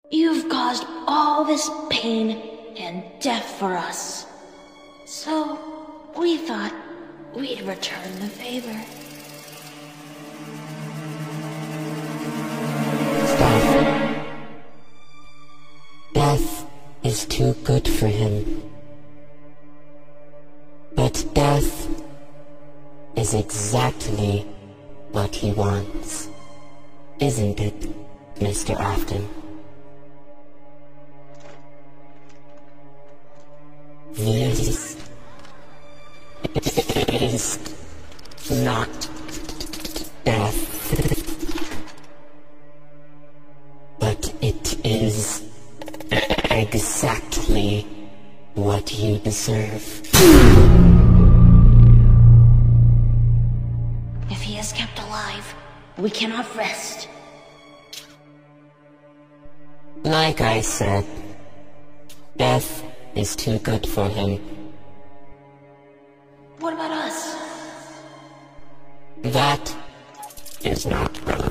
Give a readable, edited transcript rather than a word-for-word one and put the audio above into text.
You've caused all this pain and death for us. So, we thought we'd return the favor. Stop. Death is too good for him. But death is exactly what he wants. Isn't it, Mr. Afton? This is not death, but it is exactly what you deserve. If he is kept alive, we cannot rest. Like I said, death is too good for him. What about us? That is not relevant.